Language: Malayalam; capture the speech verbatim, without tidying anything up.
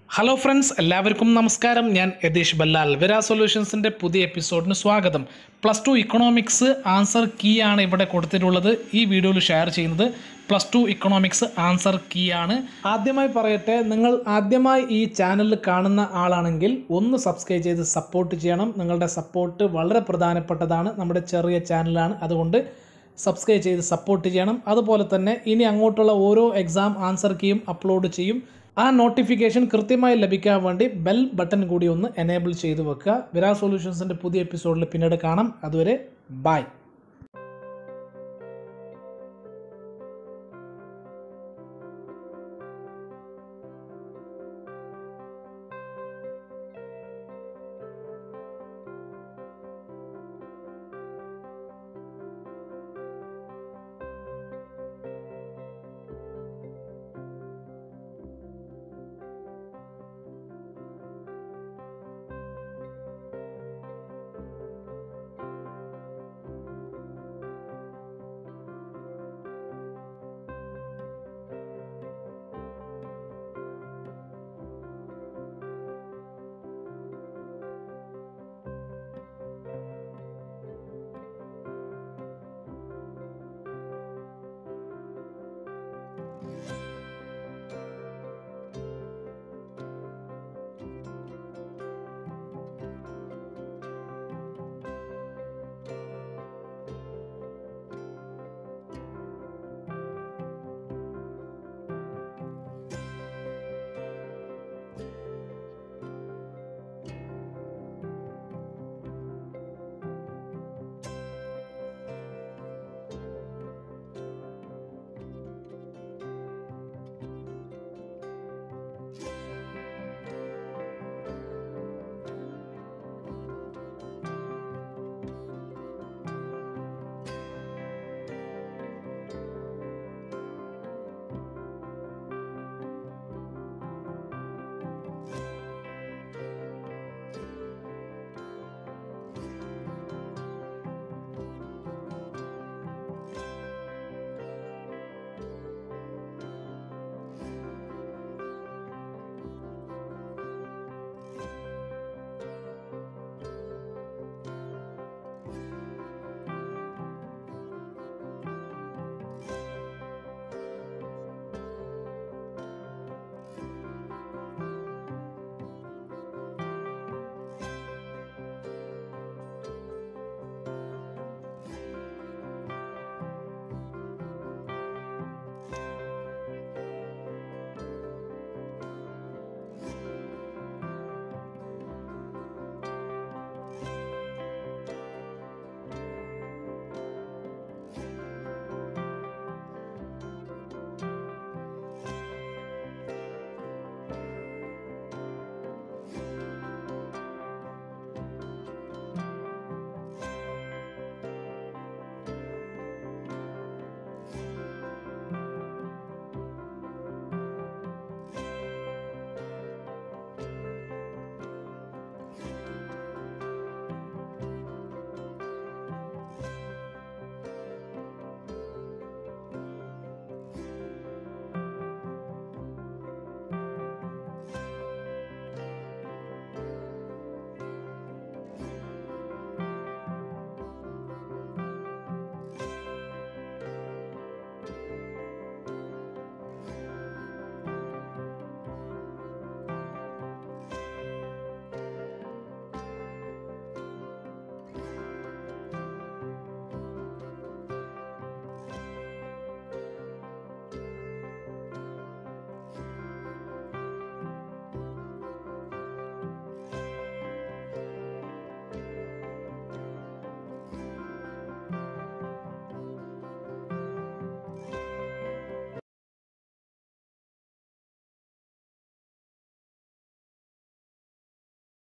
ഹലോ ഫ്രണ്ട്സ്, എല്ലാവർക്കും നമസ്കാരം. ഞാൻ യതീഷ് ബല്ലാൽ. വിരാ സൊല്യൂഷൻസിൻ്റെ പുതിയ എപ്പിസോഡിന് സ്വാഗതം. Plus two economics answer key ആണ് ഇവിടെ കൊടുത്തിട്ടുള്ളത്. ഈ വീഡിയോയിൽ ഷെയർ ചെയ്യുന്നത് plus two economics answer key ആണ്. ആദ്യമായി പറയട്ടെ, നിങ്ങൾ ആദ്യമായി ഈ ചാനൽ കാണുന്ന ആളാണെങ്കിൽ ഒന്ന് സബ്സ്ക്രൈബ് ചെയ്ത് സപ്പോർട്ട് ചെയ്യണം. നിങ്ങളുടെ സപ്പോർട്ട് വളരെ പ്രധാനപ്പെട്ടതാണ്. നമ്മുടെ ചെറിയ ചാനലാണ്, അതുകൊണ്ട് സബ്സ്ക്രൈബ് ചെയ്ത് സപ്പോർട്ട് ചെയ്യണം. അതുപോലെ തന്നെ ഇനി അങ്ങോട്ടുള്ള ഓരോ എക്സാം ആൻസർ കീയും അപ്ലോഡ് ചെയ്യും. ആ നോട്ടിഫിക്കേഷൻ കൃത്യമായി ലഭിക്കാൻ വേണ്ടി ബെൽ ബട്ടൺ കൂടി ഒന്ന് എനേബിൾ ചെയ്ത് വെക്കുക. വിരാ സൊല്യൂഷൻസിൻ്റെ പുതിയ എപ്പിസോഡിൽ പിന്നീട് കാണാം. അതുവരെ ബൈ.